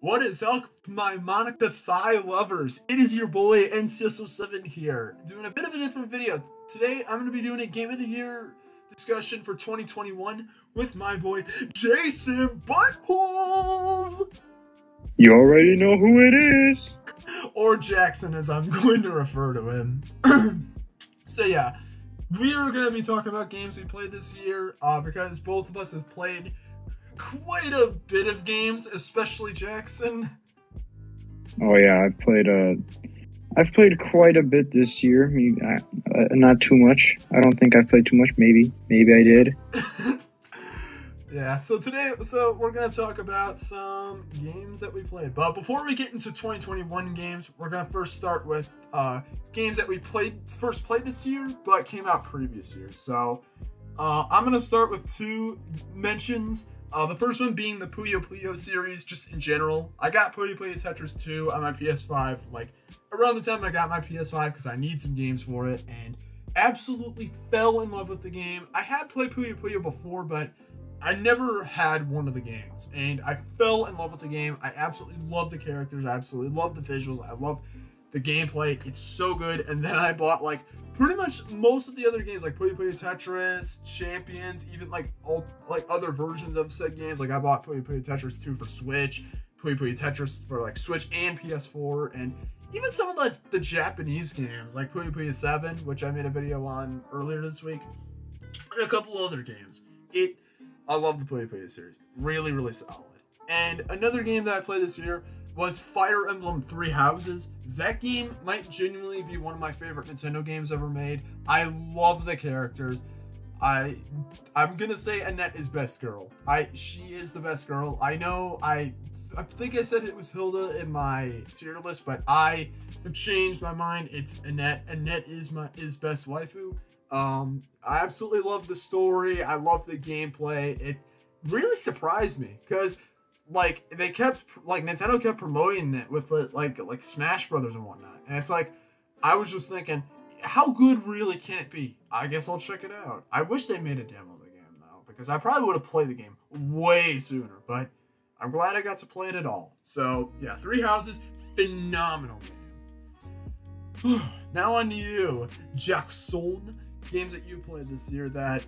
What is up, my Monica Thigh lovers? It is your boy NCSO7 here, doing a bit of a different video. Today, I'm going to be doing a Game of the Year discussion for 2021 with my boy Jason Buttholes! You already know who it is! Or Jackson, as I'm going to refer to him. So yeah, we are going to be talking about games we played this year, because both of us have played quite a bit of games, especially Jackson. Oh yeah, I've played quite a bit this year. Not too much. I don't think I've played too much. Maybe I did. Yeah, so we're going to talk about some games that we played. But before we get into 2021 games, we're going to first start with games that we first played this year, but came out previous years. So I'm going to start with two mentions. The first one being the Puyo Puyo series, just in general. I got Puyo Puyo Tetris 2 on my PS5, like, around the time I got my PS5, because I need some games for it, and absolutely fell in love with the game. I had played Puyo Puyo before, but I never had one of the games, and I fell in love with the game. I absolutely love the characters, I absolutely love the visuals, I love the gameplay, it's so good. And then I bought, like, pretty much most of the other games, like Puyo Puyo Tetris, Champions, even like all like other versions of said games. Like I bought Puyo Puyo Tetris 2 for Switch, Puyo Puyo Tetris for like Switch and PS4, and even some of the Japanese games like Puyo Puyo 7, which I made a video on earlier this week, and a couple other games. I love the Puyo Puyo series, really, really solid. And another game that I played this year was Fire Emblem Three Houses. That game might genuinely be one of my favorite Nintendo games ever made. I love the characters. I'm gonna say Annette is best girl. She is the best girl. I know I think I said it was Hilda in my tier list, but I have changed my mind. It's Annette. Annette is best waifu. I absolutely love the story. I love the gameplay. It really surprised me because, like, Nintendo kept promoting it with like Smash Brothers and whatnot, and it's like, I was just thinking, how good really can it be? I guess I'll check it out. I wish they made a demo of the game though, because I probably would have played the game way sooner, but I'm glad I got to play it at all. So yeah, Three Houses, phenomenal game. Now on to you, Jackson. Games that you played this year that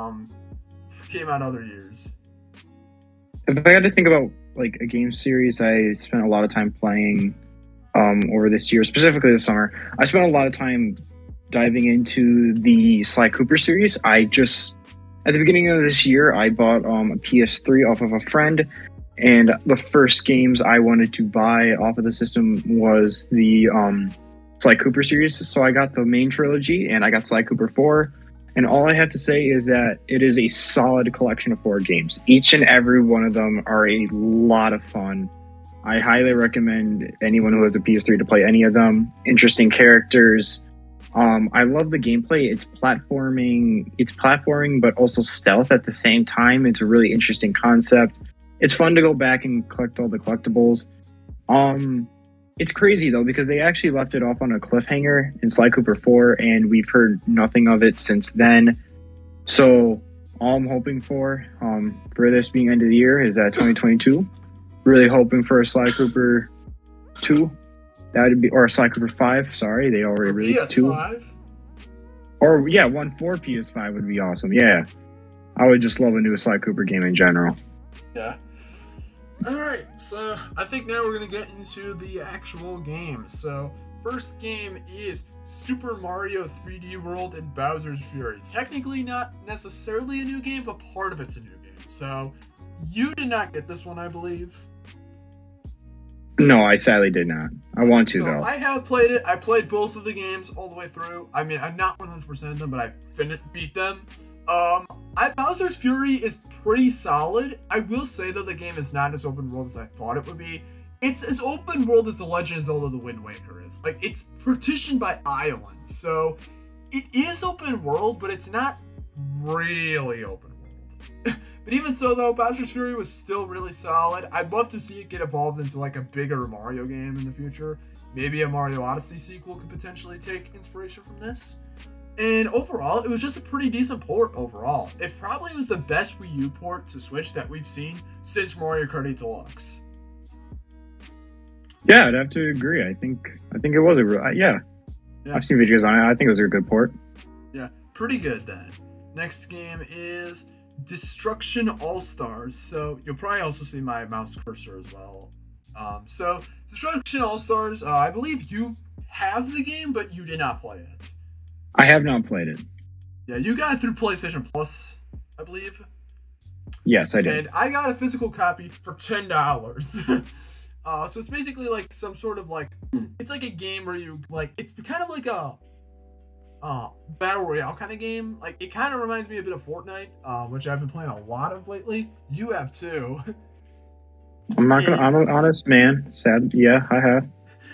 came out other years. If I had to think about like a game series I spent a lot of time playing over this year, specifically this summer, I spent a lot of time diving into the Sly Cooper series. At the beginning of this year, I bought a PS3 off of a friend, and the first games I wanted to buy off of the system was the Sly Cooper series. So I got the main trilogy and I got Sly Cooper 4. And all I have to say is that it is a solid collection of 4 games. Each and every one of them are a lot of fun. I highly recommend anyone who has a PS3 to play any of them. Interesting characters. I love the gameplay. It's platforming, but also stealth at the same time. It's a really interesting concept. It's fun to go back and collect all the collectibles. It's crazy, though, because they actually left it off on a cliffhanger in Sly Cooper 4, and we've heard nothing of it since then. So all I'm hoping for this being end of the year is that 2022. Really hoping for a Sly Cooper 2. That would be, or a Sly Cooper 5, sorry. They already released PS5? 2. Or, yeah, one for PS5 would be awesome. Yeah. I would just love a new Sly Cooper game in general. Yeah. Alright, so I think now we're going to get into the actual game. So, first game is Super Mario 3D World and Bowser's Fury. Technically not necessarily a new game, but part of it's a new game. So, you did not get this one, I believe. No, I sadly did not. I want to, though. I have played it. I played both of the games all the way through. I mean, I'm not 100% of them, but I beat them. Bowser's Fury is pretty solid. I will say, though, the game is not as open world as I thought it would be. It's as open world as The Legend of Zelda: The Wind Waker is. Like, it's partitioned by islands, so it is open world, but it's not really open world. But even so, though, Bowser's Fury was still really solid. I'd love to see it get evolved into, like, a bigger Mario game in the future. Maybe a Mario Odyssey sequel could potentially take inspiration from this. And overall, it was just a pretty decent port overall. It probably was the best Wii U port to Switch that we've seen since Mario Kart 8 Deluxe. Yeah, I'd have to agree. I think it was a real, yeah. Yeah. I've seen videos on it. I think it was a good port. Yeah, pretty good then. Next game is Destruction All-Stars. So you'll probably also see my mouse cursor as well. So Destruction All-Stars, I believe you have the game, but you did not play it. I have not played it. Yeah, you got it through PlayStation Plus, I believe. Yes, I did. And I got a physical copy for $10. So it's basically like some sort of like, it's like a game where you like, it's kind of like a battle royale kind of game. Like it kind of reminds me a bit of Fortnite, which I've been playing a lot of lately. You have too. I'm an honest man. Sad. Yeah, I have.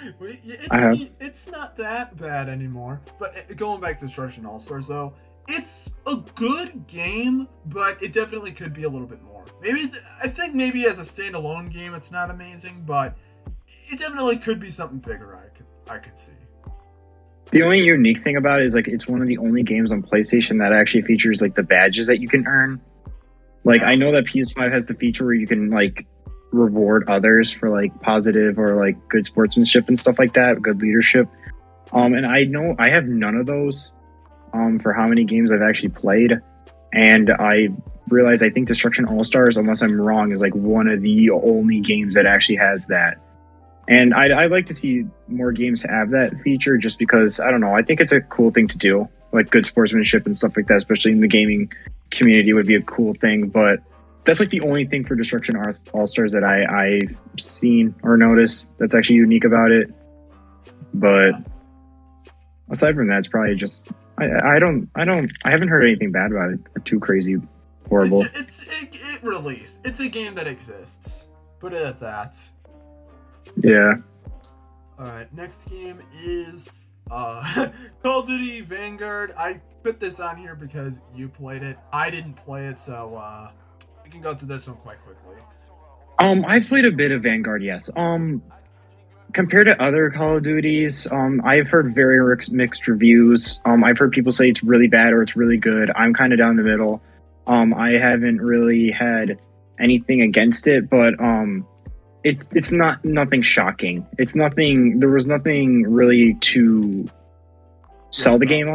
It's not that bad anymore. But going back to Destruction All-Stars though, it's a good game, but it definitely could be a little bit more. I think maybe as a standalone game, it's not amazing, but it definitely could be something bigger. I could see. The only unique thing about it is like it's one of the only games on PlayStation that actually features like the badges that you can earn. Like I know that PS5 has the feature where you can like reward others for like positive or like good sportsmanship and stuff like that, good leadership. And I know I have none of those for how many games I've actually played. And I realized I think Destruction All-Stars, unless I'm wrong, is like one of the only games that actually has that. And I'd like to see more games have that feature just because, I don't know, I think it's a cool thing to do. Like good sportsmanship and stuff like that, especially in the gaming community would be a cool thing. But that's like the only thing for Destruction All-Stars that I've seen or noticed that's actually unique about it. But aside from that, it's probably just I haven't heard anything bad about it or too crazy horrible. It released. It's a game that exists. Put it at that. Yeah. Alright, next game is Call of Duty Vanguard. I put this on here because you played it. I didn't play it, so we can go through this one quite quickly. I've played a bit of Vanguard, yes. Compared to other Call of Duties, I've heard very mixed reviews. I've heard people say it's really bad or it's really good. I'm kind of down the middle. I haven't really had anything against it, but it's nothing shocking. There was nothing really to sell the game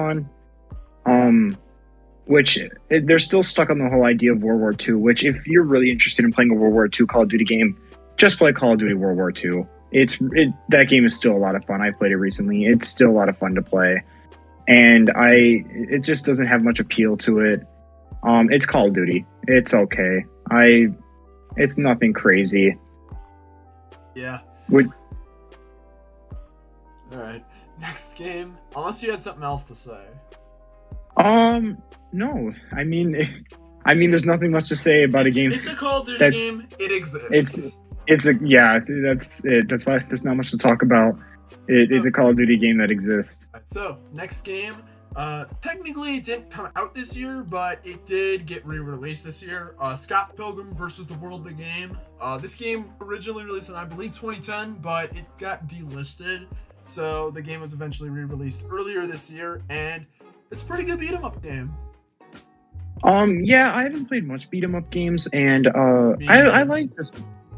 on. They're still stuck on the whole idea of World War II, which if you're really interested in playing a World War II Call of Duty game, just play Call of Duty World War II. That game is still a lot of fun. I played it recently. It's still a lot of fun to play. And it just doesn't have much appeal to it. It's Call of Duty. It's okay. It's nothing crazy. Yeah. Alright. Next game. Unless you had something else to say. No. I mean, there's nothing much to say about a game. It's a Call of Duty game. It exists. That's it. That's why there's not much to talk about. It's a Call of Duty game that exists. So, next game. Technically it didn't come out this year, but it did get re-released this year. Scott Pilgrim vs. the World, the game. This game originally released in, I believe, 2010, but it got delisted. So the game was eventually re-released earlier this year, and it's a pretty good beat 'em up game. Yeah, I haven't played much beat 'em up games, and I like this.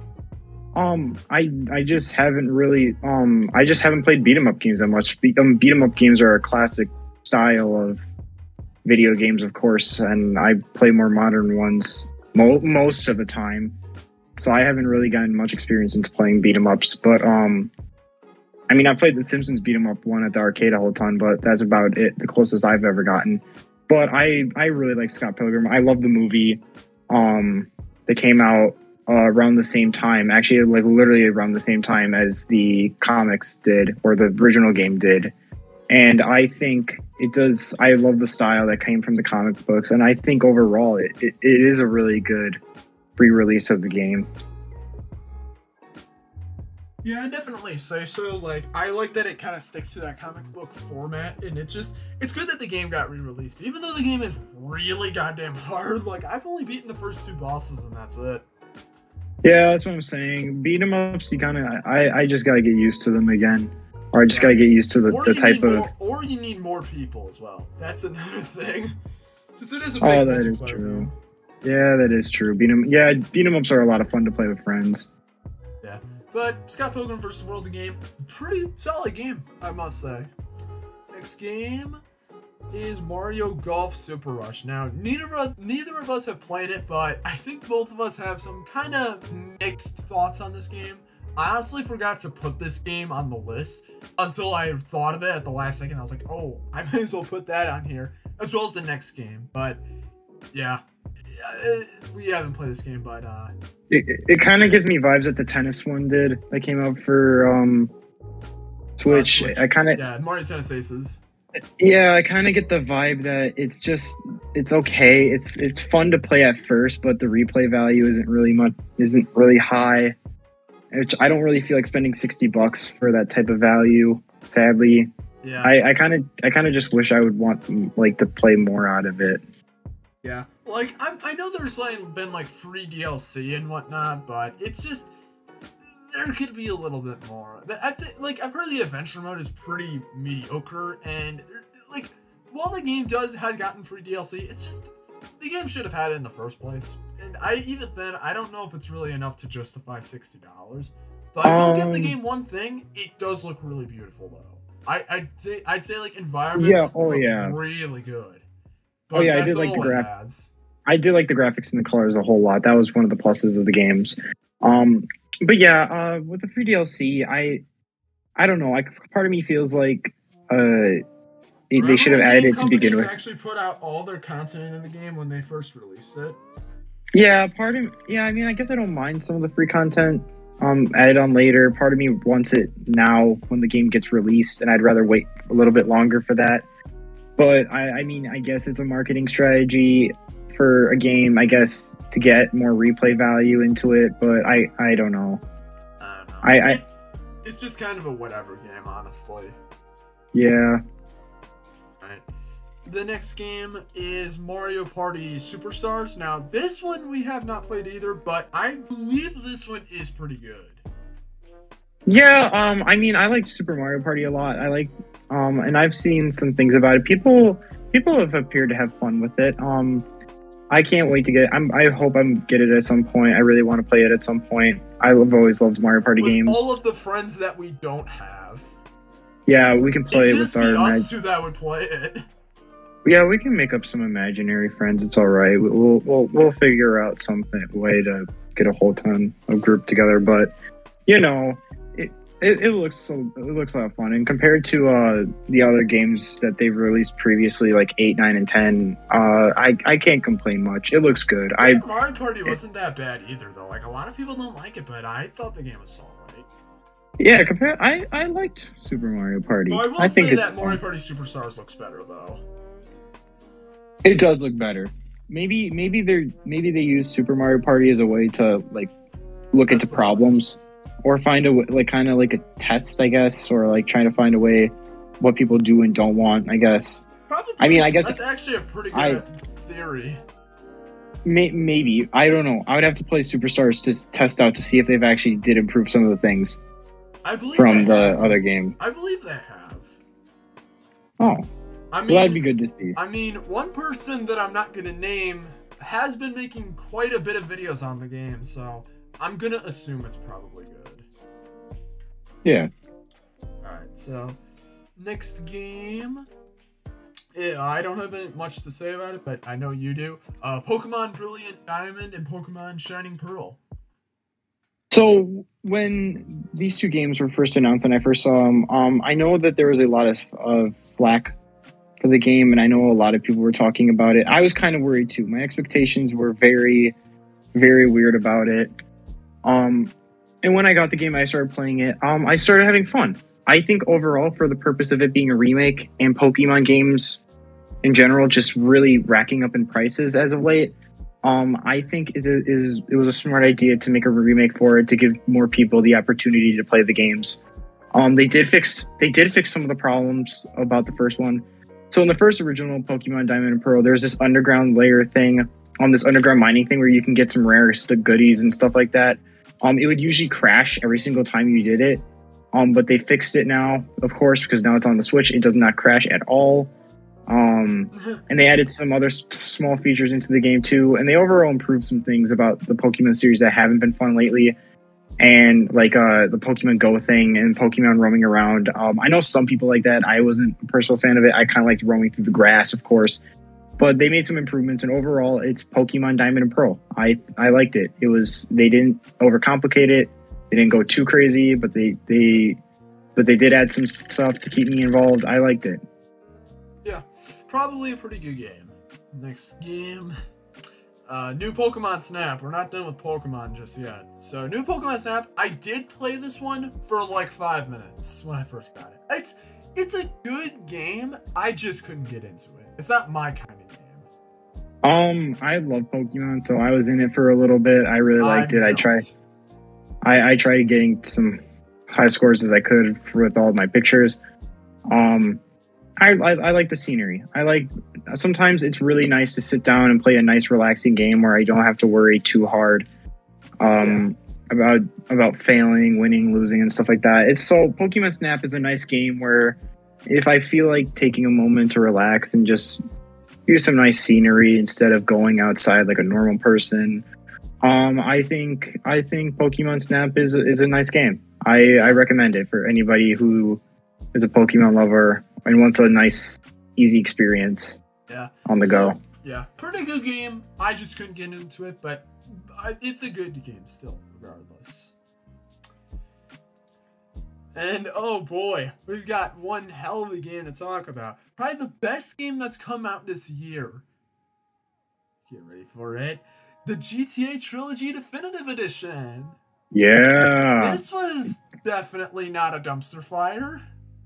I just haven't really I just haven't played beat 'em up games that much. Beat 'em up games are a classic style of video games, of course, and I play more modern ones most of the time. So I haven't really gotten much experience into playing beat 'em ups, but I mean, I played the Simpsons beat 'em up one at the arcade a whole ton, but that's about it, the closest I've ever gotten. But I really like Scott Pilgrim. I love the movie. That came out around the same time, actually, like literally around the same time as the comics did, or the original game did. And I think it does. I love the style that came from the comic books, and I think overall it is a really good re-release of the game. Yeah, I definitely say so. Like, I like that it kind of sticks to that comic book format, and it's good that the game got re-released. Even though the game is really goddamn hard, like, I've only beaten the first 2 bosses, and that's it. Yeah, that's what I'm saying. Beat 'em ups, you kind of, I just gotta get used to them again. Or I just gotta get used to the type of... Or you need more people as well. That's another thing. Since it is a big that is true. Yeah, that is true. Beat 'em ups are a lot of fun to play with friends. Yeah. But Scott Pilgrim vs. the World, the game, pretty solid game, I must say. Next game is Mario Golf Super Rush. Now, neither of us have played it, but I think both of us have some kind of mixed thoughts on this game. I honestly forgot to put this game on the list until I thought of it at the last second. I was like, oh, I may as well put that on here, as well as the next game. But yeah, we haven't played this game, but it kind of gives me vibes that the tennis one did that came out for Switch. I kind of Mario Tennis Aces. Yeah, I kind of get the vibe that it's okay. It's fun to play at first, but the replay value isn't really high. Which I don't really feel like spending $60 for that type of value. Sadly, yeah. I kind of just wish I would want like to play more out of it. Yeah, like I know there's been like free DLC and whatnot, but it's just there could be a little bit more. I think, like, I've heard the adventure mode is pretty mediocre, and like while the game has gotten free DLC, it's just the game should have had it in the first place. And even then, I don't know if it's really enough to justify $60. But I will give the game one thing: it does look really beautiful, though. I'd say like environments look really good. But I did like the graphics. I did like the graphics and the colors a whole lot. That was one of the pluses of the games. But yeah, with the free DLC, I don't know. Like, part of me feels like they should have added it to begin with. Actually put out all their content in the game when they first released it. Yeah, I mean, I guess I don't mind some of the free content added on later. Part of me wants it now when the game gets released, and I'd rather wait a little bit longer for that. But I mean, I guess it's a marketing strategy for a game, I guess, to get more replay value into it. But I don't know. I don't know. It's just kind of a whatever game, honestly. Yeah. Right. The next game is Mario Party Superstars. Now, this one we have not played either, but I believe this one is pretty good. Yeah, I mean, I like Super Mario Party a lot. I like, and I've seen some things about it. People have appeared to have fun with it. I can't wait to get it. I hope I'm get it at some point. I really want to play it at some point. I've always loved Mario Party games. All of the friends that we don't have. Yeah, we can play it with our. Us two that would play it. Yeah, we can make up some imaginary friends. It's all right. We'll figure out something way to get a whole ton of group together. But you know, it looks a lot of fun. And compared to the other games that they've released previously, like 8, 9, and 10, I can't complain much. It looks good. Mario Party wasn't that bad either, though. Like, a lot of people don't like it, but I thought the game was solid. Yeah, I liked Super Mario Party. So I think say that Mario Party Superstars looks better, though. It does look better. Maybe they use Super Mario Party as a way to like look into problems, or find a like kind of like a test, I guess, or like trying to find a way what people do and don't want, I guess. Probably. I mean, I guess that's actually a pretty good theory. Maybe, I don't know. I would have to play Superstars to test out to see if they've actually did improve some of the things. I believe from the other game. I believe they have. Oh. I mean, that'd be good to see. I mean, one person that I'm not going to name has been making quite a bit of videos on the game, so I'm going to assume it's probably good. Yeah. Alright, so next game. I don't have much to say about it, but I know you do. Pokemon Brilliant Diamond and Pokemon Shining Pearl. So when these two games were first announced and I first saw them, I know that there was a lot of flack for the game, and I know a lot of people were talking about it. I was kind of worried too. My expectations were very, very weird about it. And when I got the game, I started playing it. I started having fun. I think overall, for the purpose of it being a remake and Pokemon games in general just really racking up in prices as of late, I think it was a smart idea to make a remake for it to give more people the opportunity to play the games. They did fix some of the problems about the first one. So in the first original Pokemon Diamond and Pearl, there's this underground layer thing, this underground mining thing where you can get some rare goodies and stuff like that. It would usually crash every single time you did it. But they fixed it now, of course, because now it's on the Switch. It does not crash at all. And they added some other small features into the game too. And they overall improved some things about the Pokemon series that haven't been fun lately. and like the Pokemon Go thing and Pokemon roaming around. I know some people like that. I wasn't a personal fan of it. I kind of liked roaming through the grass, of course, but they made some improvements, and overall, it's Pokemon Diamond and Pearl. I liked it. They didn't overcomplicate it. They didn't go too crazy, but they did add some stuff to keep me involved. I liked it. Yeah, probably a pretty good game. Next game. New Pokemon Snap. We're not done with Pokemon just yet. So, new Pokemon Snap. I did play this one for like 5 minutes when I first got it. It's a good game. I just couldn't get into it. It's not my kind of game. I love Pokemon, so I was in it for a little bit. I really liked it. I tried getting some high scores as I could with all of my pictures. I like the scenery. Sometimes it's really nice to sit down and play a nice relaxing game where I don't have to worry too hard about failing, winning, losing, and stuff like that. Pokemon Snap is a nice game where if I feel like taking a moment to relax and just view some nice scenery instead of going outside like a normal person, I think Pokemon Snap is a nice game. I recommend it for anybody who is a Pokemon lover and wants a nice, easy experience on the go. Yeah, pretty good game. I just couldn't get into it, but it's a good game still, regardless. And oh boy, we've got one hell of a game to talk about. Probably the best game that's come out this year. Get ready for it. The GTA Trilogy Definitive Edition. Yeah. This was definitely not a dumpster fire.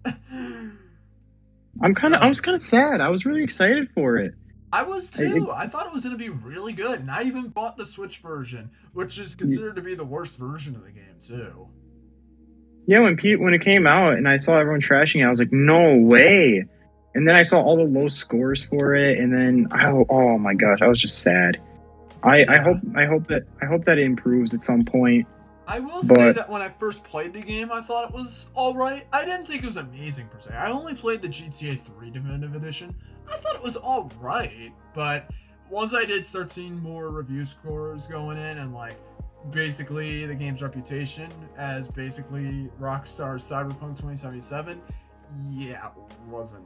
I was kind of sad. I was really excited for it. I was too. I thought it was going to be really good, and I even bought the Switch version, which is considered to be the worst version of the game too. Yeah, when it came out and I saw everyone trashing it, I was like, no way. And then I saw all the low scores for it, and then oh my gosh, I was just sad. I hope that it improves at some point. I will say that when I first played the game, I thought it was alright. I didn't think it was amazing per se. I only played the GTA 3 Definitive Edition. I thought it was alright, but once I did start seeing more review scores going in and like basically the game's reputation as basically Rockstar's Cyberpunk 2077, yeah, it wasn't.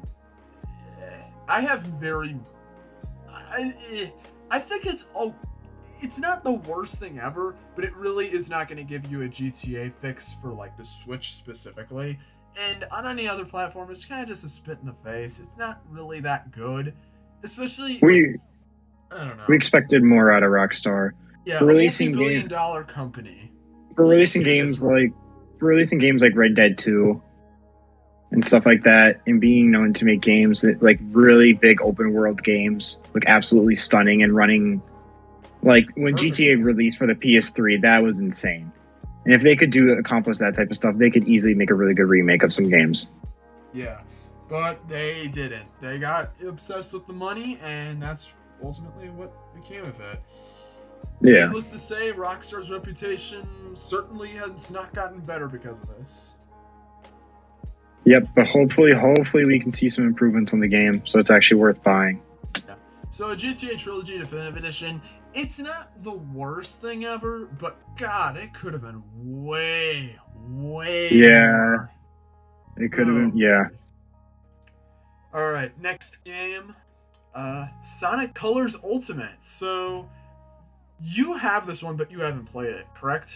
I think it's not the worst thing ever, but it really is not going to give you a GTA fix for like the Switch specifically. And on any other platform, it's kind of just a spit in the face. It's not really that good, especially I don't know. We expected more out of Rockstar. Yeah, a multi-billion-dollar company for releasing games like Red Dead 2 and stuff like that, and being known to make games that like really big open world games, like absolutely stunning and running. Like when GTA released for the PS3, that was insane. And if they could accomplish that type of stuff, they could easily make a really good remake of some games. Yeah, but they didn't. They got obsessed with the money, and that's ultimately what became of it. Yeah. Needless to say, Rockstar's reputation certainly has not gotten better because of this. Yep, but hopefully we can see some improvements on the game, so it's actually worth buying. Yeah. So GTA Trilogy Definitive Edition, it's not the worst thing ever, but God, it could have been way more. It could have been, yeah. Alright, next game. Sonic Colors Ultimate. So, you have this one, but you haven't played it, correct?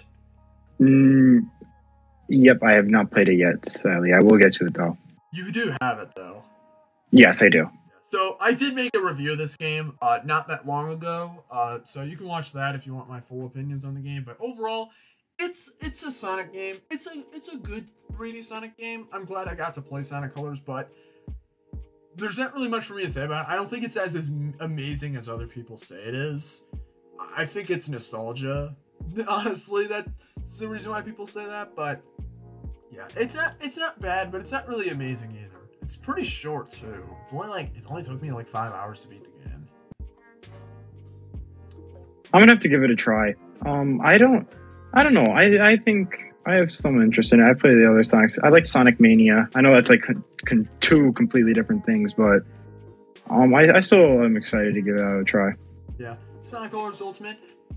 Yep, I have not played it yet, sadly. I will get to it, though. You do have it, though. Yes, I do. So, I did make a review of this game not that long ago, so you can watch that if you want my full opinions on the game. But overall, it's a Sonic game. It's a good 3D Sonic game. I'm glad I got to play Sonic Colors, but there's not really much for me to say about it. I don't think it's as amazing as other people say it is. I think it's nostalgia. Honestly, that's the reason why people say that. But yeah, it's not bad, but it's not really amazing either. It's pretty short too. It only took me like 5 hours to beat the game. I'm gonna have to give it a try. I don't know. I think I have some interest in it. I've played the other Sonics. I like Sonic Mania. I know that's like two completely different things, but I still am excited to give it a try. Yeah, Sonic Colors Ultimate,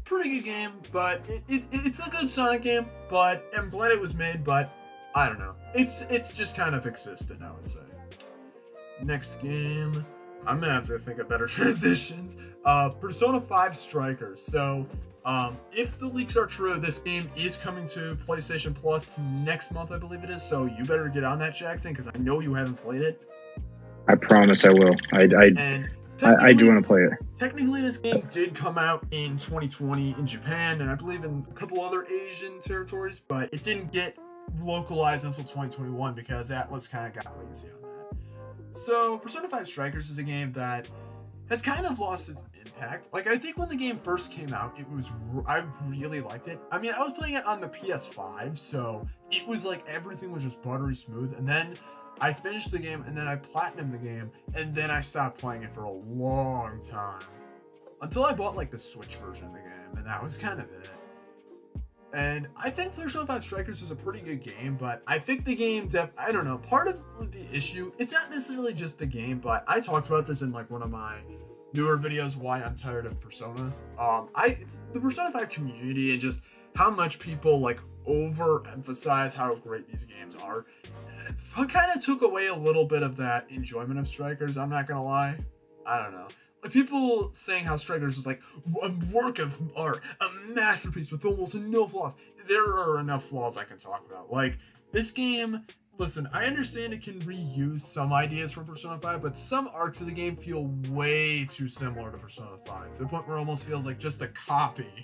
pretty good game, but it's a good Sonic game. But I'm glad it was made. But I don't know. It's just kind of existent, I would say. Next game, I'm gonna have to think of better transitions. Persona 5 Strikers. So, if the leaks are true, this game is coming to PlayStation Plus next month, I believe it is. So you better get on that, Jackson, because I know you haven't played it. I promise I will. I do want to play it. Technically, this game did come out in 2020 in Japan, and I believe in a couple other Asian territories, but it didn't get localized until 2021 because Atlas kind of got lazy on that. So, Persona 5 Strikers is a game that has kind of lost its impact. Like, I think when the game first came out, I really liked it. I mean, I was playing it on the PS5, so it was like everything was just buttery smooth, and then I finished the game, and then I platinumed the game, and then I stopped playing it for a long time. Until I bought, like, the Switch version of the game, and that was kind of it. And I think Persona 5 Strikers is a pretty good game, but I think the game, I don't know, part of the issue, it's not necessarily just the game, but I talked about this in, like, one of my newer videos, why I'm tired of Persona. The Persona 5 community and just how much people, like, overemphasize how great these games are, kind of took away a little bit of that enjoyment of Strikers, I'm not gonna lie. I don't know. Like, people saying how Strikers is like a work of art, a masterpiece with almost no flaws. There are enough flaws I can talk about. Like, this game, listen, I understand it can reuse some ideas from Persona 5, but some arcs of the game feel way too similar to Persona 5, to the point where it almost feels like just a copy.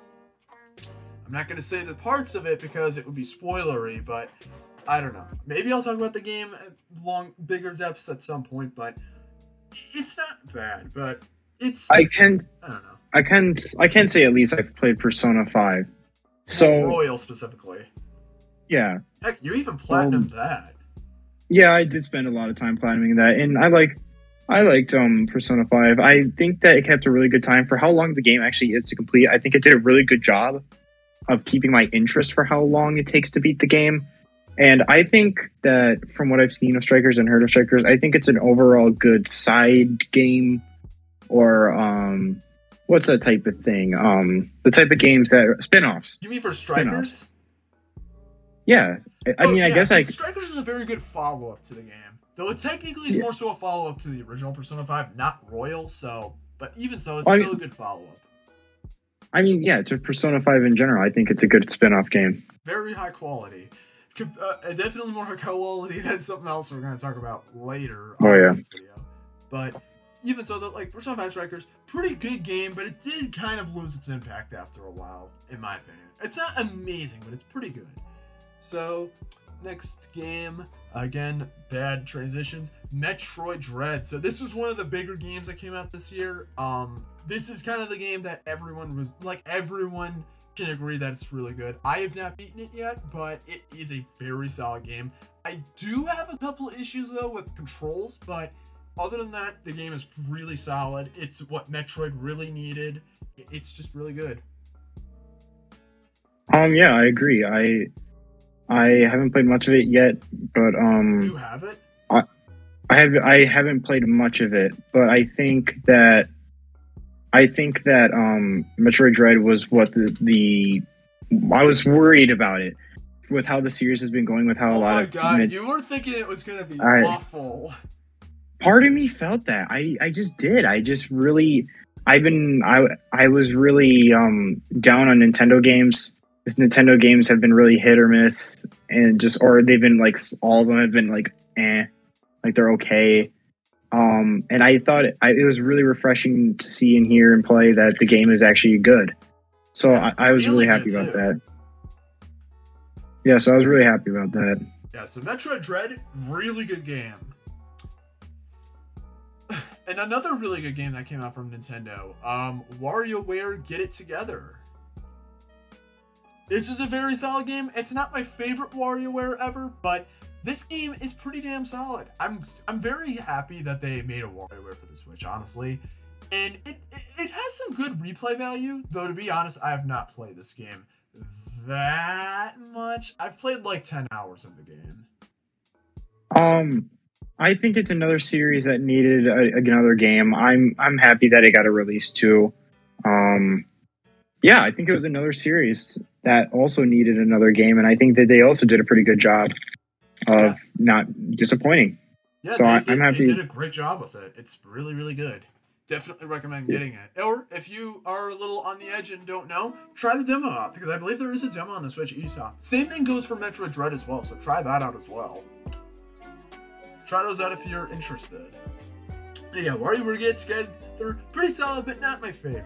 I'm not going to say the parts of it because it would be spoilery, but I don't know. Maybe I'll talk about the game at bigger depths at some point, but it's not bad, but it's... I don't know. I can say at least I've played Persona 5. So Royal specifically. Yeah. Heck, you even platinumed that. Yeah, I did spend a lot of time platinuming that, and I liked Persona 5. I think that it kept a really good time for how long the game actually is to complete. I think it did a really good job of keeping my interest for how long it takes to beat the game. And I think that from what I've seen of Strikers and heard of Strikers, I think it's an overall good side game, or what's that type of thing? The type of games that spin-offs. You mean for Strikers? Spin-offs. Yeah. I guess Strikers is a very good follow-up to the game. Though it technically is more so a follow-up to the original Persona 5, not Royal, so... But even so, it's still a good follow-up. I mean, yeah, to Persona 5 in general, I think it's a good spin-off game. Very high quality. Definitely more high quality than something else we're going to talk about later in this video. But even so, like, Persona 5 Strikers, pretty good game, but it did kind of lose its impact after a while, in my opinion. It's not amazing, but it's pretty good. So, next game, again, bad transitions, Metroid Dread. So this was one of the bigger games that came out this year. This is kind of the game that everyone can agree that it's really good. I have not beaten it yet, but it is a very solid game. I do have a couple of issues though with controls, but other than that, the game is really solid. It's what Metroid really needed. It's just really good. Yeah, I agree. I haven't played much of it yet, but Do you have it? I haven't played much of it, but I think that Metroid Dread was what I was worried about it with how the series has been going, with how a lot of... Oh my god, you were thinking it was going to be awful. Part of me felt that. I just did. I just really... I was really down on Nintendo games. Because Nintendo games have been really hit or miss, and or they've been like, all of them have been like, like they're okay. And I thought it was really refreshing to see and hear and play that the game is actually good. So I was really happy about that. Yeah, so I was really happy about that. Yeah, so Metroid Dread, really good game. And another really good game that came out from Nintendo, WarioWare Get It Together. This is a very solid game. It's not my favorite WarioWare ever, but this game is pretty damn solid. I'm very happy that they made a WarioWare for the Switch, honestly. And it has some good replay value, though to be honest, I have not played this game that much. I've played like 10 hours of the game. I think it's another series that needed another game. I'm happy that it got a release too. Yeah, I think it was another series that also needed another game, and I think that they also did a pretty good job of not disappointing. Yeah, So I'm they happy. did a great job with it. It's really, really good. Definitely recommend getting it. Or if you are a little on the edge and don't know, try the demo out because I believe there is a demo on the Switch eShop. Same thing goes for Metroid Dread as well, so try that out as well. Try those out if you're interested. Yeah, Wario Brigade Sked, they're pretty solid, but not my favorite.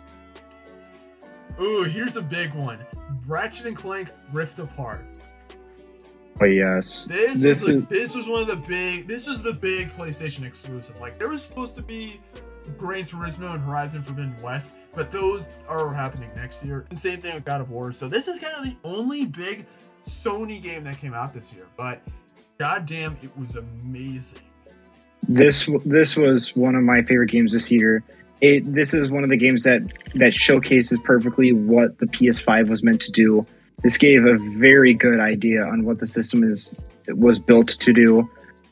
Ooh, here's a big one. Ratchet and Clank Rift Apart. Oh yes, This was one of the big. This was the big PlayStation exclusive. Like there was supposed to be Gran Turismo and Horizon Forbidden West, but those are happening next year. And same thing with God of War. So this is kind of the only big Sony game that came out this year. But goddamn, it was amazing. This was one of my favorite games this year. This is one of the games that showcases perfectly what the PS5 was meant to do. This gave a very good idea on what the system was built to do.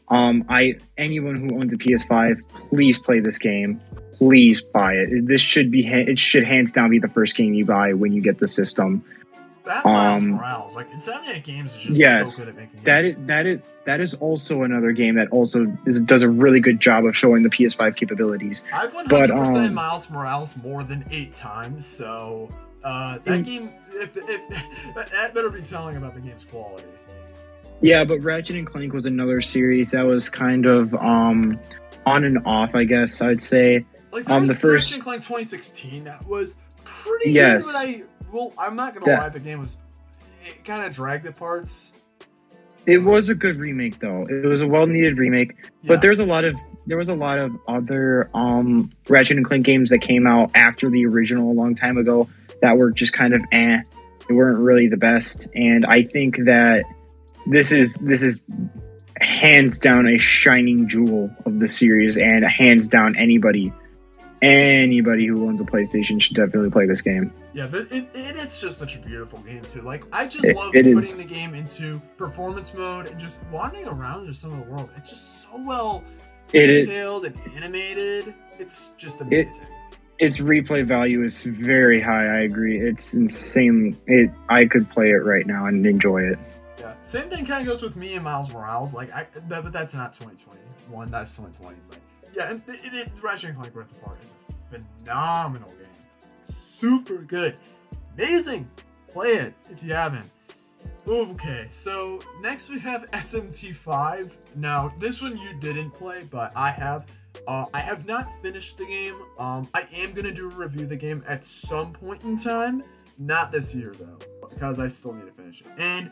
Anyone who owns a PS5, please play this game. Please buy it. It should hands down be the first game you buy when you get the system. That Miles Morales, like Insomniac Games is just so good at making games. That is also another game that also does a really good job of showing the PS5 capabilities. I've 100% Miles Morales more than 8 times, so that game, if that better be telling about the game's quality. Yeah, but Ratchet and Clank was another series that was kind of on and off, I guess I'd say. Like the first Ratchet and Clank 2016, that was pretty good, but I'm not gonna lie, the game it kind of dragged at parts. It was a good remake, though. It was a well-needed remake. But there was a lot of other Ratchet and Clank games that came out after the original a long time ago that were just kind of They weren't really the best. And I think that this is hands down a shining jewel of the series, and hands down anybody who owns a PlayStation should definitely play this game. Yeah, but it's just such a beautiful game too. Like I just love putting the game into performance mode and just wandering around in some of the worlds. It's just so well detailed and animated. It's just amazing. Its replay value is very high. I agree. It's insane. I could play it right now and enjoy it. Yeah, same thing kind of goes with me and Miles Morales. Like but that's not 2021. That's 2020. But yeah, and Ratchet and Clank Rift Apart is a phenomenal game. Super good. Amazing. Play it if you haven't. Okay, so next we have SMT5. Now, this one you didn't play, but I have. I have not finished the game. I am going to do a review of the game at some point in time. Not this year, though, because I still need to finish it. And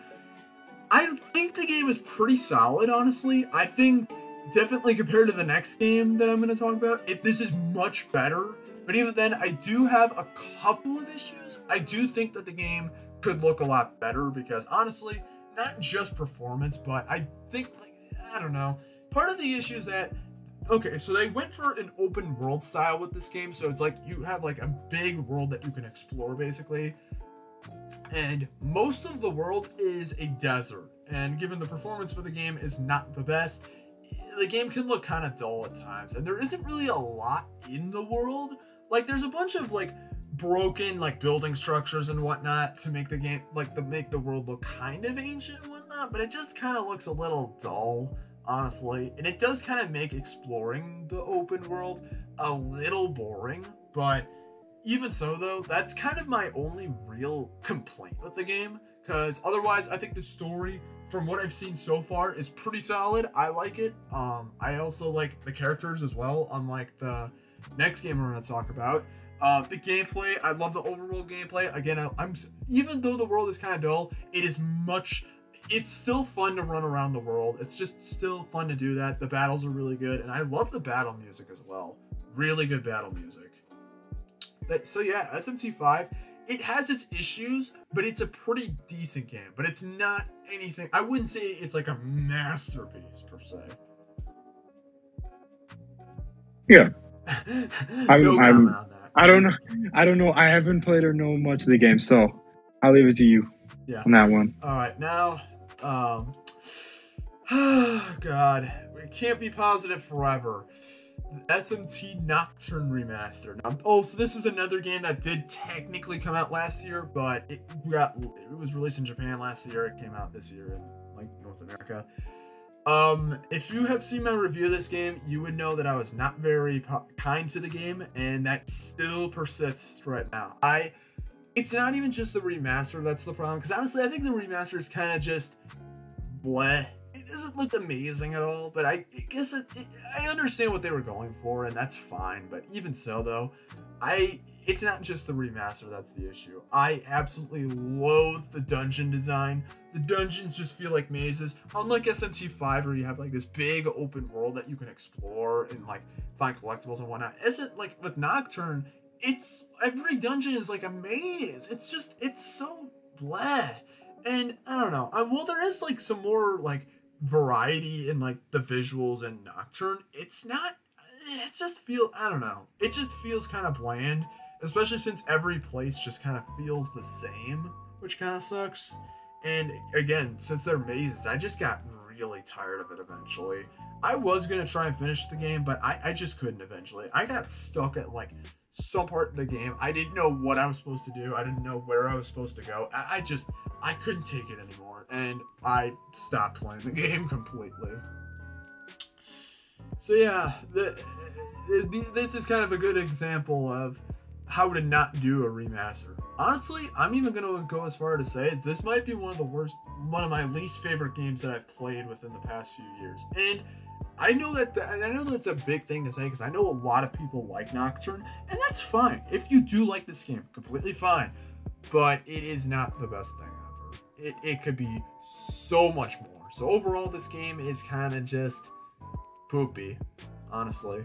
I think the game is pretty solid, honestly. I think definitely compared to the next game that I'm going to talk about, this is much better. But even then, I do have a couple of issues. I do think that the game could look a lot better because, honestly, not just performance, but I think, I don't know. Part of the issue is that, okay, so they went for an open world style with this game. So it's like you have like a big world that you can explore, basically. And most of the world is a desert. And given the performance for the game is not the best, the game can look kind of dull at times. And there isn't really a lot in the world. Like, there's a bunch of, like, broken, like, building structures and whatnot to make the game, like, to make the world look kind of ancient and whatnot, but it just kind of looks a little dull, honestly. And it does kind of make exploring the open world a little boring, but even so, though, that's kind of my only real complaint with the game, because otherwise, I think the story, from what I've seen so far, is pretty solid. I like it. I also like the characters as well, unlike the next game we're going to talk about. The gameplay, I love the overall gameplay. Again, I'm even though the world is kind of dull, it's still fun to run around the world. It's just still fun to do that. The battles are really good, and I love the battle music as well. Really good battle music. So yeah, SMT5, it has its issues, but it's a pretty decent game. But it's not anything, I wouldn't say it's like a masterpiece per se. Yeah. I don't know. I haven't played or know much of the game, so I'll leave it to you on that one. All right, now, God, we can't be positive forever. SMT Nocturne Remaster. Now, so this is another game that did technically come out last year, but it was released in Japan last year. It came out this year in like North America. If you have seen my review of this game, you would know that I was not very kind to the game, and that still persists right now. It's not even just the remaster that's the problem, because honestly, I think the remaster is kind of just bleh. It doesn't look amazing at all, but I guess I understand what they were going for, and that's fine. But even so, though, it's not just the remaster that's the issue. I absolutely loathe the dungeon design. The dungeons just feel like mazes. Unlike SMT5, where you have like this big open world that you can explore and like find collectibles and whatnot. Isn't like with Nocturne, every dungeon is like a maze. It's so bleh. And I don't know. Well, there is like some more like variety in like the visuals in Nocturne. It just feels kind of bland, especially since every place just kind of feels the same, which kind of sucks. And again, since they're mazes, I just got really tired of it eventually. I was gonna try and finish the game, but I just couldn't eventually. I got stuck at like some part of the game. I didn't know what I was supposed to do. I didn't know where I was supposed to go. I couldn't take it anymore, and I stopped playing the game completely. So yeah, this is kind of a good example of how to not do a remaster. Honestly, I'm even gonna go as far to say this might be one of my least favorite games that I've played within the past few years. And I know that's a big thing to say, because I know a lot of people like Nocturne, and that's fine. If you do like this game, completely fine. But it is not the best thing ever. It could be so much more. So overall, this game is kind of just poopy, honestly.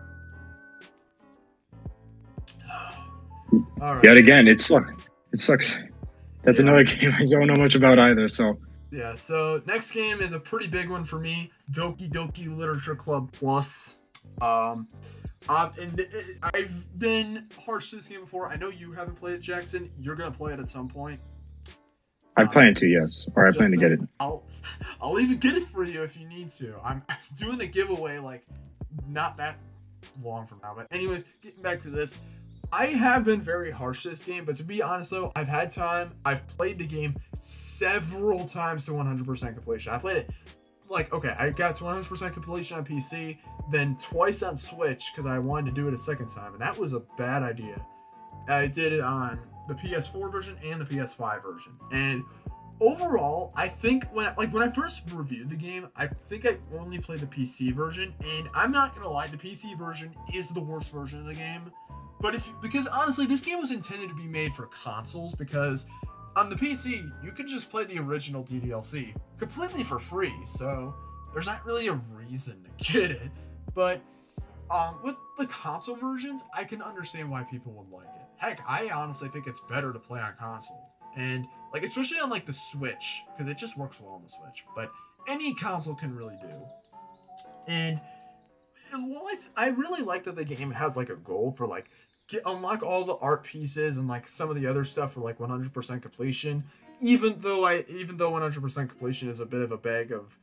All right. Yet again, it sucks. That's another game I don't know much about either, so. Yeah, so next game is a pretty big one for me, Doki Doki Literature Club Plus. And I've been harsh to this game before. I know you haven't played it, Jackson. You're gonna play it at some point. I plan to, yes, or I plan to get it. I'll even get it for you if you need to. I'm doing the giveaway like not that long from now. But anyways, getting back to this. I have been very harsh to this game, but to be honest though, I've had time. I've played the game several times to 100% completion. I played it I got to 100% completion on PC, then twice on Switch because I wanted to do it a second time, and that was a bad idea. I did it on the PS4 version and the PS5 version, and overall, I think when I first reviewed the game, I think I only played the PC version, and I'm not gonna lie, the PC version is the worst version of the game. But because honestly, this game was intended to be made for consoles, because on the PC, you could just play the original DDLC completely for free, so there's not really a reason to get it. But with the console versions, I can understand why people would like it. Heck, I honestly think it's better to play on console. And like, especially on like the Switch, because it just works well on the Switch. But any console can really do. And well, I really like that the game has like a goal for like unlock all the art pieces and like some of the other stuff for like 100% completion. Even though 100% completion is a bit of a bag of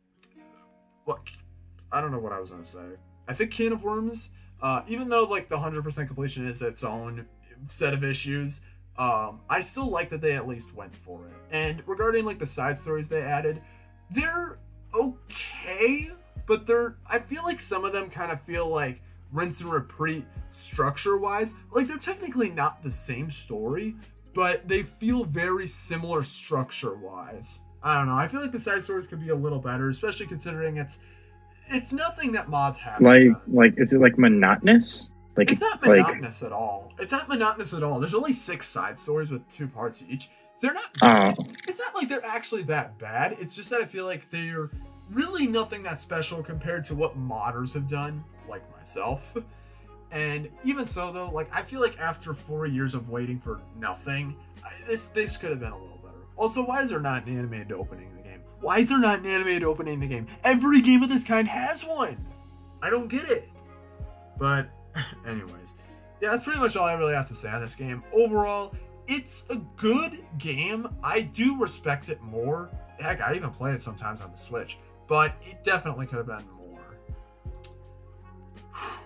I don't know what I was gonna say. I think Can of Worms. Even though like the 100% completion is its own set of issues, I still like that they at least went for it. And regarding like the side stories they added, they're okay, but I feel like some of them kind of feel like rinse and repeat structure wise. Like, they're technically not the same story, but they feel very similar structure wise. I don't know. I feel like the side stories could be a little better, especially considering it's nothing that mods have. Like is it like monotonous? Like, it's not monotonous at all. It's not monotonous at all. There's only 6 side stories with 2 parts each. They're not. It's not like they're actually that bad. It's just that I feel like they're really nothing that special compared to what modders have done, like myself. And even so, though, like, I feel like after 4 years of waiting for nothing, this could have been a little better. Also, why is there not an animated opening in the game? Why is there not an animated opening in the game? Every game of this kind has one. I don't get it. But anyways, yeah, that's pretty much all I really have to say on this game. Overall, it's a good game. I do respect it more. Heck, I even play it sometimes on the Switch, but it definitely could have been more.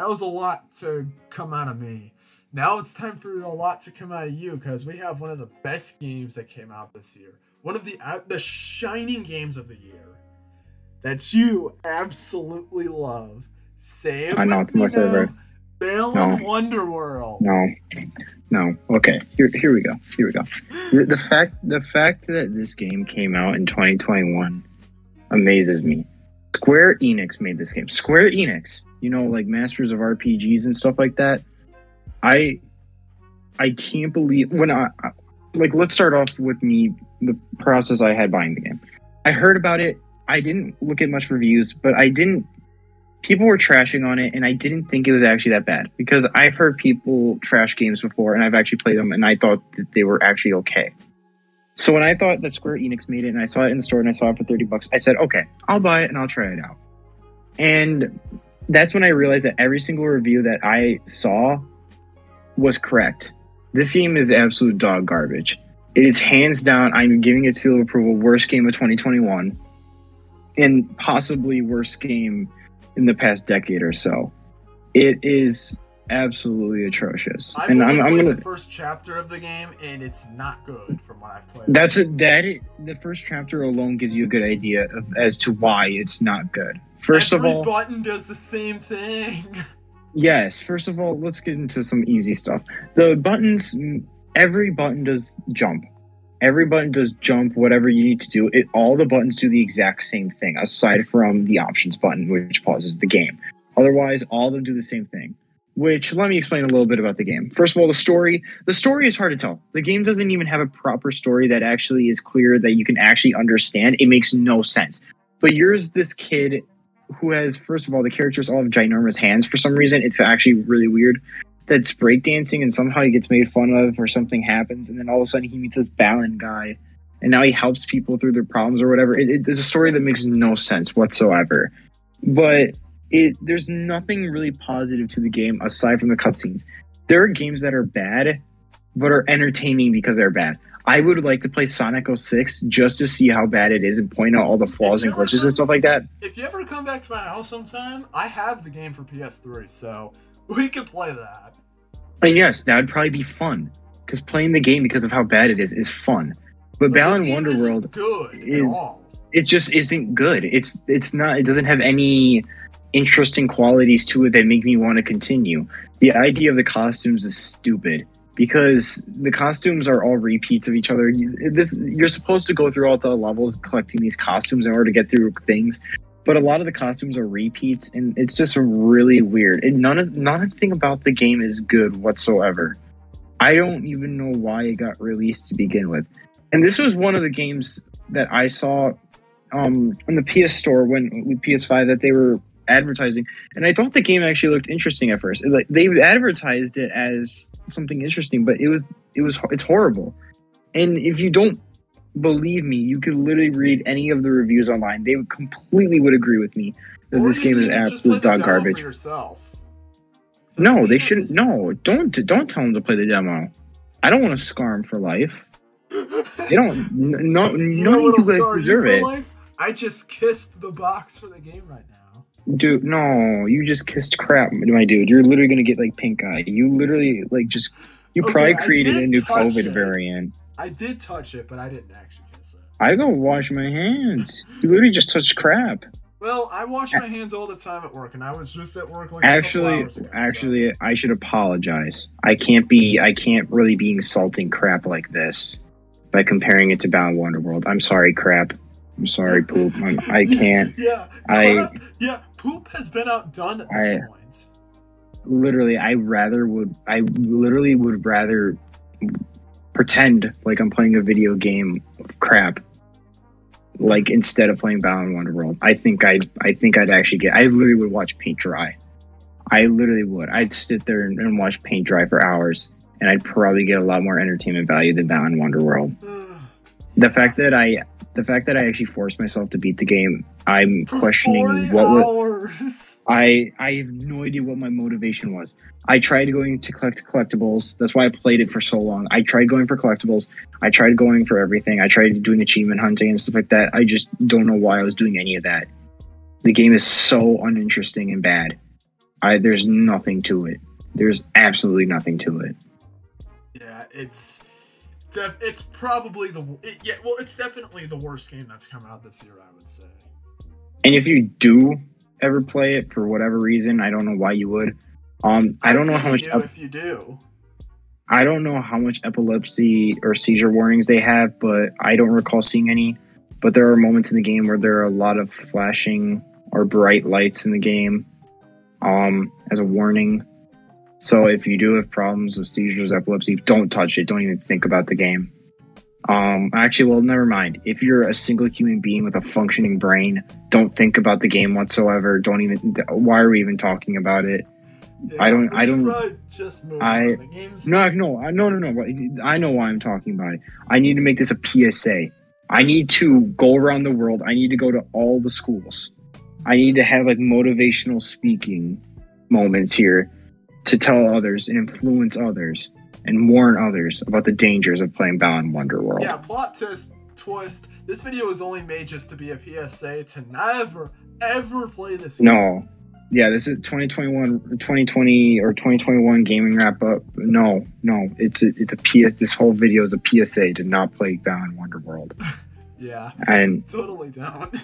That was a lot to come out of me. Now it's time for a lot to come out of you, because we have one of the best games that came out this year. One of the shining games of the year that you absolutely love. Say it with me now. Balan Wonderworld. No. Okay. Here we go. The fact that this game came out in 2021 amazes me. Square Enix made this game. Square Enix, like masters of RPGs and stuff like that. I can't believe let's start off with me, the process I had buying the game. I heard about it. I didn't look at much reviews, but people were trashing on it, and I didn't think it was actually that bad, because I've heard people trash games before, and I've actually played them, and I thought that they were actually okay. So when I thought that Square Enix made it, and I saw it in the store, and I saw it for $30, I said, okay, I'll buy it, and I'll try it out. And that's when I realized that every single review that I saw was correct. This game is absolute dog garbage. It is hands down, I'm giving it seal of approval, worst game of 2021, and possibly worst game in the past decade or so. It is absolutely atrocious. I'm played the first chapter of the game, and it's not good from what I've played. The first chapter alone gives you a good idea as to why it's not good. Every button does the same thing. Yes, first of all, let's get into some easy stuff. The buttons, every button does jump. Every button does jump, whatever you need to do. All the buttons do the exact same thing, aside from the options button, which pauses the game. Otherwise, all of them do the same thing. Which, let me explain a little bit about the game. First of all, the story is hard to tell. The game doesn't even have a proper story that actually is clear, that you can actually understand. It makes no sense. But you're this kid who has, first of all, the characters all have ginormous hands for some reason. It's actually really weird. That's breakdancing, and somehow he gets made fun of, or something happens, and then all of a sudden he meets this Balan guy, and now he helps people through their problems or whatever. It's a story that makes no sense whatsoever. But there's nothing really positive to the game aside from the cutscenes. There are games that are bad, but are entertaining because they're bad. I would like to play Sonic 06 just to see how bad it is and point out all the flaws and glitches and stuff like that. If you ever come back to my house sometime, I have the game for PS3, so we can play that. And yes, that would probably be fun, because playing the game because of how bad it is fun. But Balan Wonderworld it just isn't good. It's not. It doesn't have any interesting qualities to it that make me want to continue. The idea of the costumes is stupid, because the costumes are all repeats of each other. You're supposed to go through all the levels collecting these costumes in order to get through things, but a lot of the costumes are repeats, and it's just really weird. And nothing about the game is good whatsoever. I don't even know why it got released to begin with. And this was one of the games that I saw on the PS Store with PS5 that they were advertising, and I thought the game actually looked interesting at first. They advertised it as something interesting, but it's horrible. And if you don't believe me, you could literally read any of the reviews online. They completely would agree with me that this game is absolute dog garbage. No, they shouldn't. No, don't tell them to play the demo. I don't want to scar them for life. They don't. None of you guys deserve it. I just kissed the box for the game right now. Dude, no, you just kissed crap, my dude. You're literally gonna get pink eye. You literally probably created a new COVID variant. I did touch it, but I didn't actually kiss it. I go wash my hands. You literally just touched crap. Well, I wash my hands all the time at work, and I was just at work Actually, I should apologize. I can't really be insulting crap like this by comparing it to Balan Wonderworld. I'm sorry, crap. I'm sorry, poop. I can't. Poop has been outdone at this point. Literally, I literally would rather pretend like I'm playing a video game of crap, instead of playing Balan Wonderworld. I think I'd actually I literally would watch paint dry. I literally would. I'd sit there and watch paint dry for hours, and I'd probably get a lot more entertainment value than Balan Wonderworld. The fact that I actually forced myself to beat the game, I'm questioning I have no idea what my motivation was. I tried going to collect collectibles. That's why I played it for so long. I tried going for collectibles. I tried going for everything. I tried doing achievement hunting and stuff like that. I just don't know why I was doing any of that. The game is so uninteresting and bad. There's nothing to it. There's absolutely nothing to it. Yeah, it's probably it's definitely the worst game that's come out this year, I would say. And if you do ever play it for whatever reason, I don't know why you would. I don't know how much. If you do, I don't know how much epilepsy or seizure warnings they have, but I don't recall seeing any. But there are moments in the game where there are a lot of flashing or bright lights in the game, as a warning. So if you do have problems with seizures, epilepsy, don't touch it. Don't even think about the game. Actually, well, never mind. If you're a single human being with a functioning brain, don't think about the game whatsoever. Why are we even talking about it? Yeah, I don't. Just move on. The game's No. I know why I'm talking about it. I need to make this a PSA. I need to go around the world. I need to go to all the schools. I need to have like motivational speaking moments here to tell others and influence others and warn others about the dangers of playing Balan Wonderworld. Yeah, plot twist. This video was only made just to be a PSA to never, ever play this game. No. Yeah, this is 2020 or 2021 gaming wrap up. No. It's a PS. This whole video is a PSA to not play Balan Wonderworld. Yeah. And totally don't.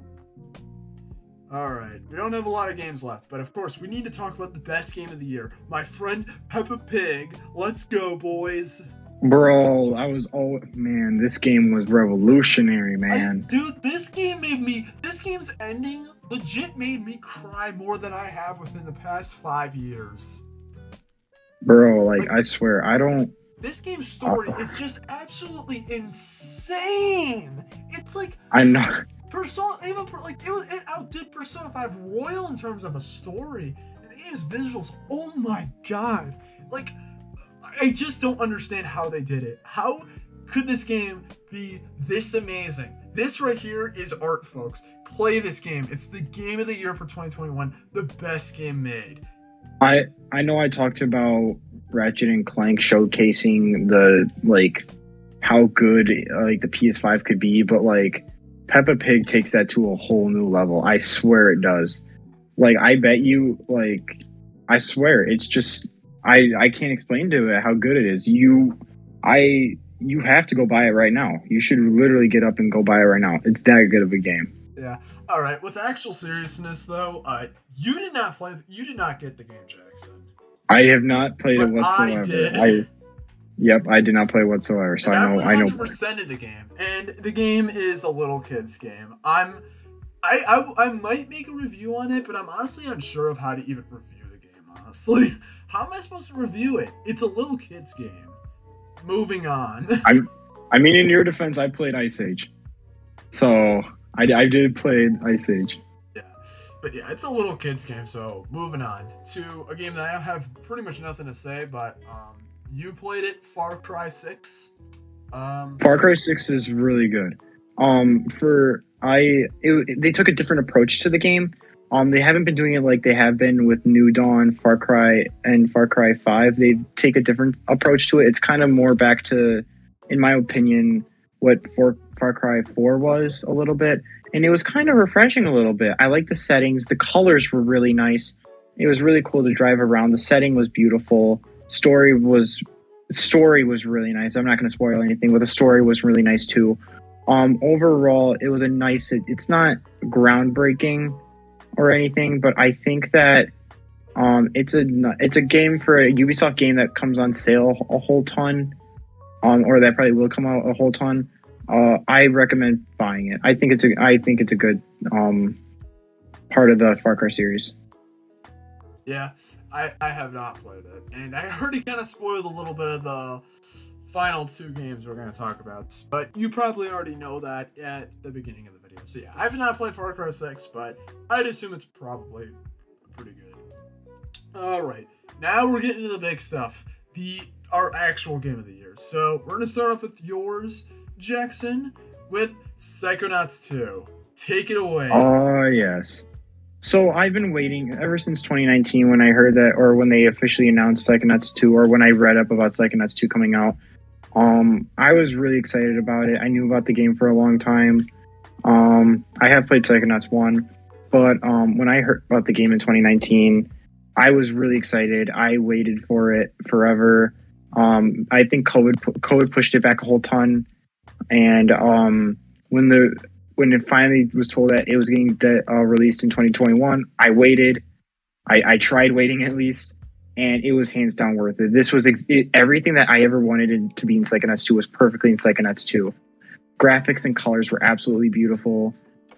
Alright, we don't have a lot of games left, but of course we need to talk about the best game of the year. My friend Peppa Pig. Let's go, boys. Bro, man, this game was revolutionary, man. Dude, this game's ending legit made me cry more than I have within the past 5 years. Bro, like I swear, this game's story is just absolutely insane. It's like I know. Persona, it outdid Persona 5 Royal in terms of a story. And the game's visuals, oh my god. Like, I just don't understand how they did it. How could this game be this amazing? This right here is art, folks. Play this game. It's the game of the year for 2021. The best game made. I know I talked about Ratchet and Clank showcasing the, like, how good, like, the PS5 could be, but, like, Peppa Pig takes that to a whole new level. I swear it does. Like, I bet you, like, I swear, it's just, I can't explain to it how good it is. You have to go buy it right now. You should literally get up and go buy it right now. It's that good of a game. Yeah. All right. With actual seriousness, though, you did not get the game, Jackson. I have not played it whatsoever. I did. Yep, I did not play whatsoever, so I know. 100% of the game, and the game is a little kid's game. I might make a review on it, but I'm honestly unsure of how to even review the game. Honestly, how am I supposed to review it? It's a little kid's game. Moving on. I mean, in your defense, I played Ice Age, so I did play Ice Age. Yeah, but yeah, it's a little kid's game. So moving on to a game that I have pretty much nothing to say, but you played it, Far Cry 6. Far Cry 6 is really good. They took a different approach to the game. They haven't been doing it like they have been with New Dawn, Far Cry, and Far Cry 5. They take a different approach to it. It's kind of more back to, in my opinion, what Far Cry 4 was a little bit. And it was kind of refreshing a little bit. I like the settings. The colors were really nice. It was really cool to drive around. The setting was beautiful. Story was really nice. I'm not going to spoil anything, but the story was really nice too. Overall, it was it's not groundbreaking or anything, but I think that it's a game for a Ubisoft game that comes on sale a whole ton, or that probably will come out a whole ton. I recommend buying it. I think it's a good part of the Far Cry series. Yeah, I have not played it, and I already kind of spoiled a little bit of the final 2 games we're going to talk about, but you probably already know that at the beginning of the video. So yeah, I have not played Far Cry 6, but I'd assume it's probably pretty good. Alright, now we're getting to the big stuff, our actual game of the year. So we're going to start off with yours, Jackson, with Psychonauts 2. Take it away. Oh, yes. So I've been waiting ever since 2019 when I heard that, or when they officially announced Psychonauts 2, or when I read up about Psychonauts 2 coming out. I was really excited about it. I knew about the game for a long time. I have played Psychonauts 1, but when I heard about the game in 2019, I was really excited. I waited for it forever. I think COVID pushed it back a whole ton, and when it finally was told that it was getting released in 2021, I waited. I tried waiting at least, and it was hands down worth it. This was everything that I ever wanted it to be in Psychonauts 2 was perfectly in Psychonauts 2. Graphics and colors were absolutely beautiful.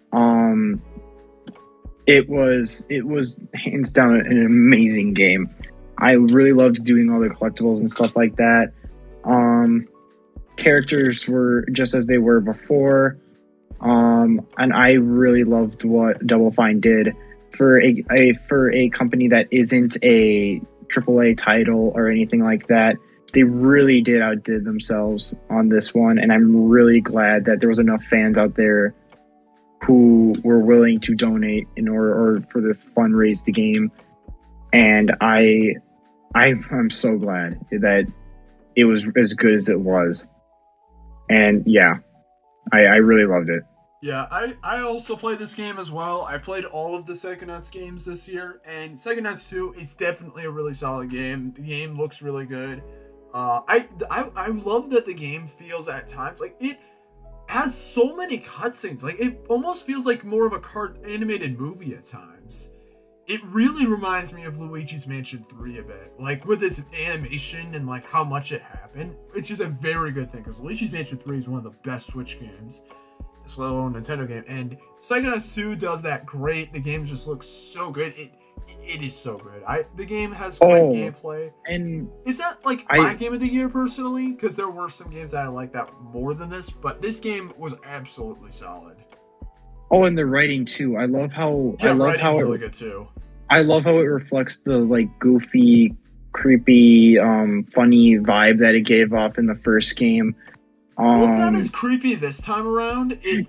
It was hands down an amazing game. I really loved doing all the collectibles and stuff like that. Characters were just as they were before. And I really loved what Double Fine did for a company that isn't a AAA title or anything like that. They really outdid themselves on this one, and I'm really glad that there was enough fans out there who were willing to donate in order or for the fundraise the game. And I'm so glad that it was as good as it was. And yeah, I really loved it. Yeah, I also played this game as well. I played all of the Psychonauts games this year, and Psychonauts 2 is definitely a really solid game. The game looks really good. I love that the game feels at times like it has so many cutscenes. Like it almost feels like more of a animated movie at times. It really reminds me of Luigi's Mansion 3 a bit, like with its animation and like how much it happened, which is a very good thing because Luigi's Mansion 3 is one of the best Switch games. It's a little Nintendo game, and Psychonauts 2 does that great. The game just looks so good. It is so good. The game has great gameplay, and it's not like my game of the year personally, because there were some games that I like that more than this, but this game was absolutely solid. Oh, and the writing too. I love how really good too. I love how it reflects the like goofy, creepy, funny vibe that it gave off in the first game. Well, it's not as creepy this time around. It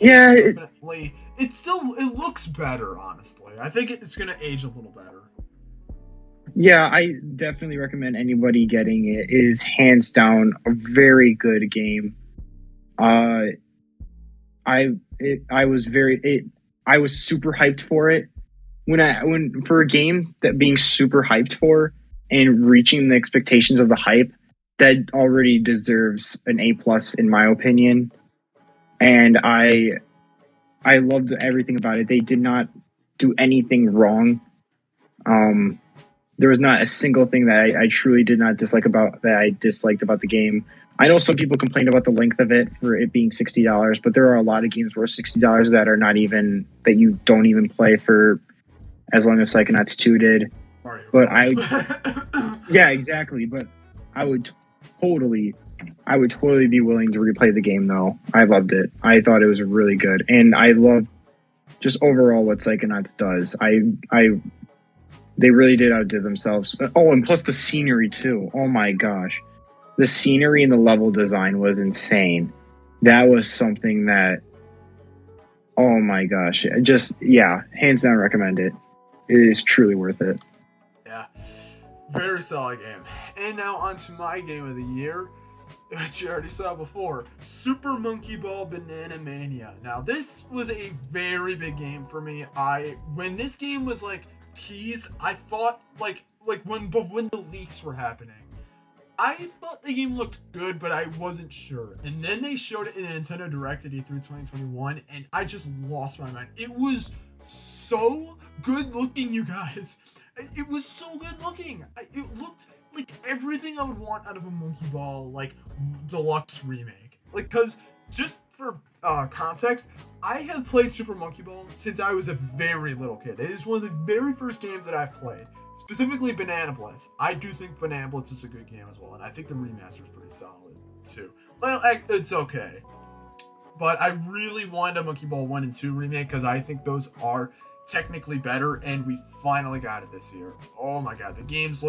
looks better, honestly. I think it's going to age a little better. Yeah, I definitely recommend anybody getting it. It is hands down a very good game. I was super hyped for it. When for a game that being super hyped for and reaching the expectations of the hype, that already deserves an A+ in my opinion. And I loved everything about it. They did not do anything wrong. There was not a single thing that I truly did not dislike about that I disliked about the game. I know some people complained about the length of it for it being $60, but there are a lot of games worth $60 that are not even that you don't even play for as long as Psychonauts 2 did. But yeah, exactly. But I would totally be willing to replay the game though. I loved it. I thought it was really good, and I love just overall what Psychonauts does. They really did outdo themselves. Oh, and plus the scenery too. Oh my gosh. The scenery and the level design was insane. That was something that, oh my gosh. Hands down recommend it. It is truly worth it. Yeah. Very solid game. And now on to my game of the year, which you already saw before, Super Monkey Ball Banana Mania. Now, this was a very big game for me. When this game was like teased, I thought like when the leaks were happening, I thought the game looked good, but I wasn't sure. And then they showed it in a Nintendo Direct at E3 2021, and I just lost my mind. It was so good looking, you guys. It was so good looking. It looked like everything I would want out of a Monkey Ball like deluxe remake. Like, cause just for context, I have played Super Monkey Ball since I was a very little kid. It is one of the very first games that I've played. Specifically Banana Blitz. I do think Banana Blitz is a good game as well, and I think the remaster is pretty solid too. Well, it's okay. But I really wanted a Monkey Ball 1 and 2 remake because I think those are technically better, and we finally got it this year. Oh my god, the games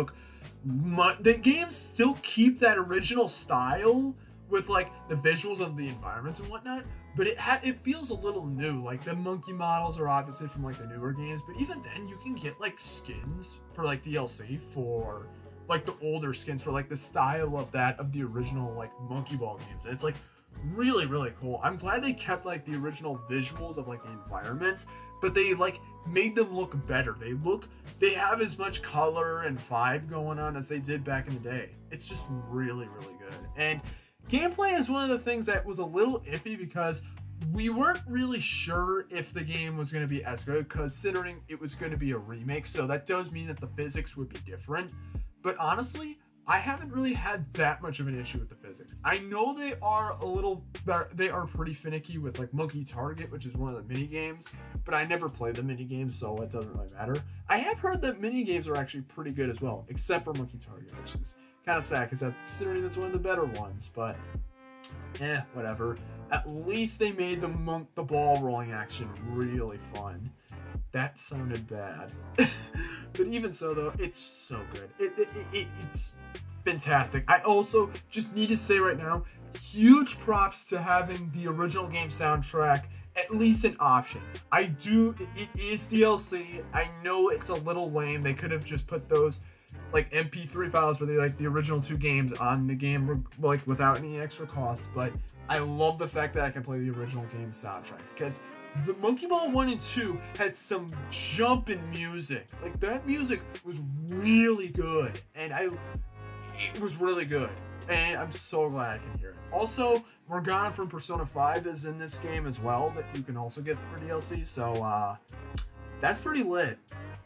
still keep that original style with like the visuals of the environments and whatnot, but it feels a little new. Like the monkey models are obviously from like the newer games, but even then you can get like skins for like DLC for like the older skins for like the style of the original like Monkey Ball games. And it's like really, really cool. I'm glad they kept like the original visuals of like the environments, but they like made them look better. They have as much color and vibe going on as they did back in the day. It's just really, really good. And gameplay is one of the things that was a little iffy because we weren't really sure if the game was going to be as good, considering it was going to be a remake. So that does mean that the physics would be different. But honestly, I haven't really had that much of an issue with the physics. I know they are pretty finicky with like Monkey Target, which is one of the mini games, but I never played the mini games, so it doesn't really matter. I have heard that mini games are actually pretty good as well, except for Monkey Target, which is kind of sad because considering that's one of the better ones, but whatever. At least they made the ball rolling action really fun. That sounded bad. But even so, though, it's so good. It's fantastic. I also just need to say right now, huge props to having the original game soundtrack at least an option. It is DLC. I know it's a little lame. They could have just put those like MP3 files for the original 2 games on the game like without any extra cost, but I love the fact that I can play the original game soundtracks because the Monkey Ball 1 and 2 had some jumpin' music. Like, that music was really good. And it was really good. And I'm so glad I can hear it. Also, Morgana from Persona 5 is in this game as well, that you can also get for DLC. So, that's pretty lit.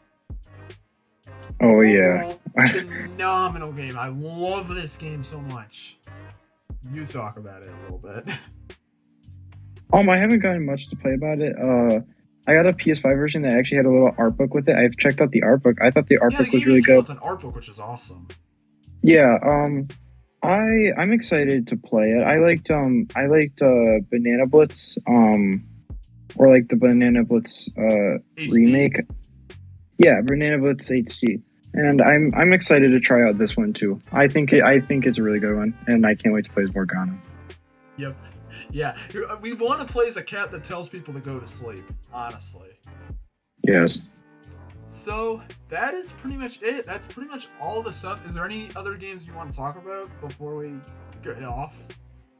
Oh, yeah. Phenomenal game. I love this game so much. You talk about it a little bit. I haven't gotten much to play about it. I got a PS5 version that actually had a little art book with it. I've checked out the art book. I thought the art book was really good. With an art book, which is awesome. Yeah. I'm excited to play it. I liked Banana Blitz, or like the Banana Blitz remake. Yeah, Banana Blitz HD. And I'm excited to try out this one too. I think it's a really good one, and I can't wait to play as Morgana. Yep. Yeah, we want to play as a cat that tells people to go to sleep, honestly. Yes. So, that is pretty much it. That's pretty much all the stuff. Is there any other games you want to talk about before we get off?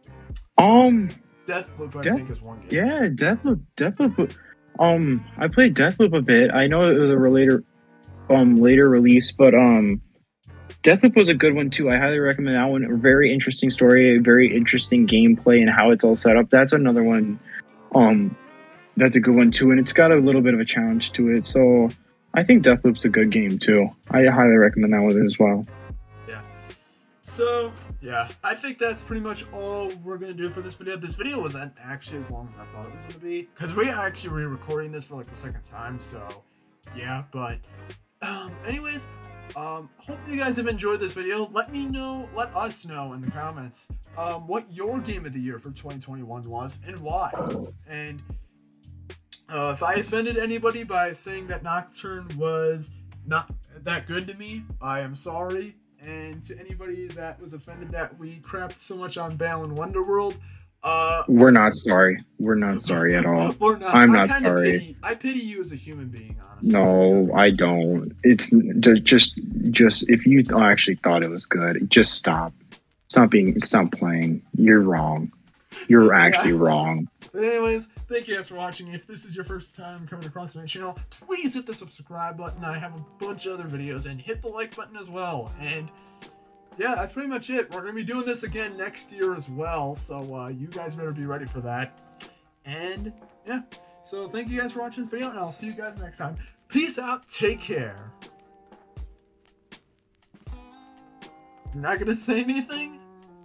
Deathloop, I think, is one game. Yeah, Deathloop. I played Deathloop a bit. I know it was a later release, but Deathloop was a good one too. I highly recommend that one. A very interesting story, a very interesting gameplay, and how it's all set up. That's another one. That's a good one too, and it's got a little bit of a challenge to it. So I think Deathloop's a good game too. I highly recommend that one as well. Yeah. So yeah, I think that's pretty much all we're gonna do for this video. This video wasn't actually as long as I thought it was gonna be, because we actually were recording this for like the second time. So yeah, but anyways. Hope you guys have enjoyed this video. Let us know in the comments what your game of the year for 2021 was and why. And if I offended anybody by saying that Nocturne was not that good to me, I am sorry. And to anybody that was offended that we crapped so much on Balan Wonderworld, we're not sorry. We're not sorry at all. We're not. I'm not sorry. I pity you as a human being, honestly. No, I don't. It's just if you actually thought it was good, just stop. Stop playing. You're wrong. You're actually wrong. But anyways, thank you guys for watching. If this is your first time coming across my channel, please hit the subscribe button. I have a bunch of other videos, and hit the like button as well. And yeah, that's pretty much it. We're going to be doing this again next year as well, so you guys better be ready for that. And yeah, so thank you guys for watching this video, and I'll see you guys next time. Peace out. Take care. You're not going to say anything?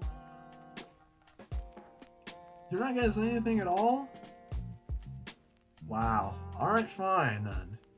You're not going to say anything at all? Wow. Alright, fine then.